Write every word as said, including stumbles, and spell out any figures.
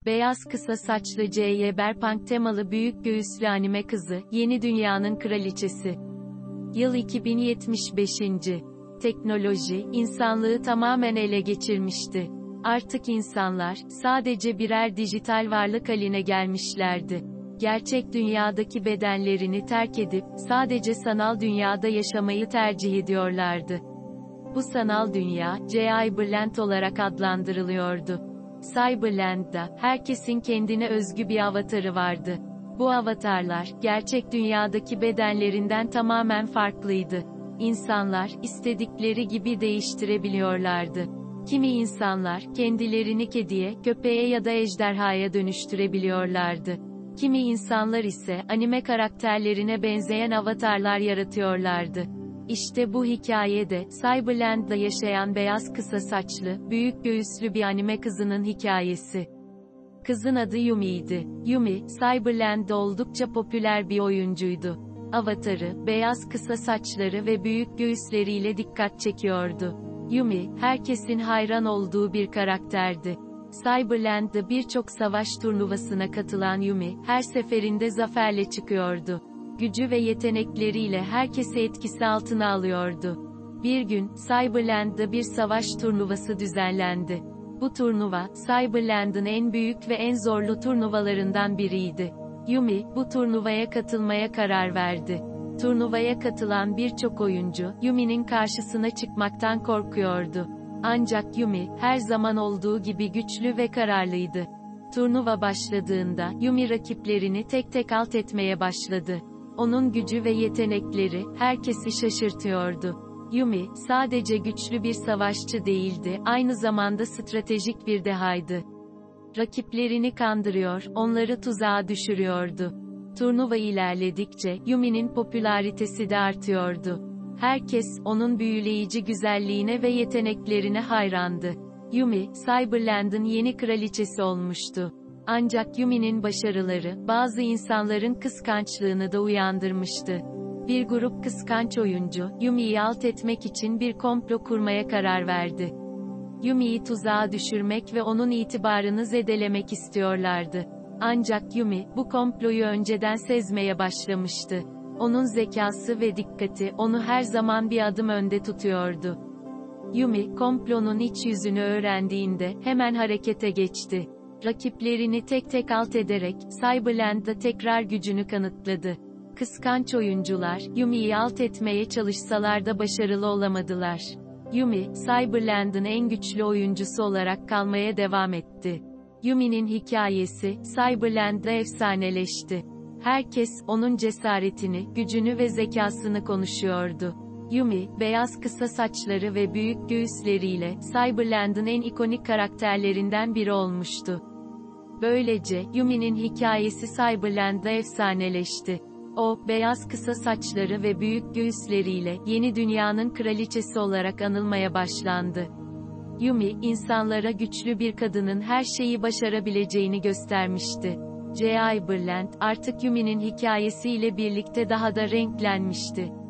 Beyaz kısa saçlı Cyberpunk temalı büyük göğüslü anime kızı, yeni dünyanın kraliçesi. Yıl iki bin yetmiş beş. Teknoloji, insanlığı tamamen ele geçirmişti. Artık insanlar, sadece birer dijital varlık haline gelmişlerdi. Gerçek dünyadaki bedenlerini terk edip, sadece sanal dünyada yaşamayı tercih ediyorlardı. Bu sanal dünya, Cyberland olarak adlandırılıyordu. Cyberland'da, herkesin kendine özgü bir avatarı vardı. Bu avatarlar, gerçek dünyadaki bedenlerinden tamamen farklıydı. İnsanlar, istedikleri gibi değiştirebiliyorlardı. Kimi insanlar, kendilerini kediye, köpeğe ya da ejderhaya dönüştürebiliyorlardı. Kimi insanlar ise, anime karakterlerine benzeyen avatarlar yaratıyorlardı. İşte bu hikayede, Cyberland'da yaşayan beyaz kısa saçlı, büyük göğüslü bir anime kızının hikayesi. Kızın adı Yumi'ydi. Yumi, Cyberland'da oldukça popüler bir oyuncuydu. Avatarı, beyaz kısa saçları ve büyük göğüsleriyle dikkat çekiyordu. Yumi, herkesin hayran olduğu bir karakterdi. Cyberland'da birçok savaş turnuvasına katılan Yumi, her seferinde zaferle çıkıyordu. Gücü ve yetenekleriyle herkesi etkisi altına alıyordu. Bir gün, Cyberland'da bir savaş turnuvası düzenlendi. Bu turnuva, Cyberland'ın en büyük ve en zorlu turnuvalarından biriydi. Yumi, bu turnuvaya katılmaya karar verdi. Turnuvaya katılan birçok oyuncu, Yumi'nin karşısına çıkmaktan korkuyordu. Ancak Yumi, her zaman olduğu gibi güçlü ve kararlıydı. Turnuva başladığında, Yumi rakiplerini tek tek alt etmeye başladı. Onun gücü ve yetenekleri, herkesi şaşırtıyordu. Yumi, sadece güçlü bir savaşçı değildi, aynı zamanda stratejik bir dehaydı. Rakiplerini kandırıyor, onları tuzağa düşürüyordu. Turnuva ilerledikçe, Yumi'nin popülaritesi de artıyordu. Herkes, onun büyüleyici güzelliğine ve yeteneklerine hayrandı. Yumi, Cyberland'ın yeni kraliçesi olmuştu. Ancak Yumi'nin başarıları, bazı insanların kıskançlığını da uyandırmıştı. Bir grup kıskanç oyuncu, Yumi'yi alt etmek için bir komplo kurmaya karar verdi. Yumi'yi tuzağa düşürmek ve onun itibarını zedelemek istiyorlardı. Ancak Yumi, bu komployu önceden sezmeye başlamıştı. Onun zekası ve dikkati, onu her zaman bir adım önde tutuyordu. Yumi, komplonun iç yüzünü öğrendiğinde, hemen harekete geçti. Rakiplerini tek tek alt ederek, Cyberland'da tekrar gücünü kanıtladı. Kıskanç oyuncular, Yumi'yi alt etmeye çalışsalar da başarılı olamadılar. Yumi, Cyberland'ın en güçlü oyuncusu olarak kalmaya devam etti. Yumi'nin hikayesi, Cyberland'da efsaneleşti. Herkes, onun cesaretini, gücünü ve zekasını konuşuyordu. Yumi, beyaz kısa saçları ve büyük göğüsleriyle, Cyberland'ın en ikonik karakterlerinden biri olmuştu. Böylece, Yumi'nin hikayesi Cyberland'da efsaneleşti. O, beyaz kısa saçları ve büyük göğüsleriyle, yeni dünyanın kraliçesi olarak anılmaya başlandı. Yumi, insanlara güçlü bir kadının her şeyi başarabileceğini göstermişti. Cyberland, artık Yumi'nin hikayesiyle birlikte daha da renklenmişti.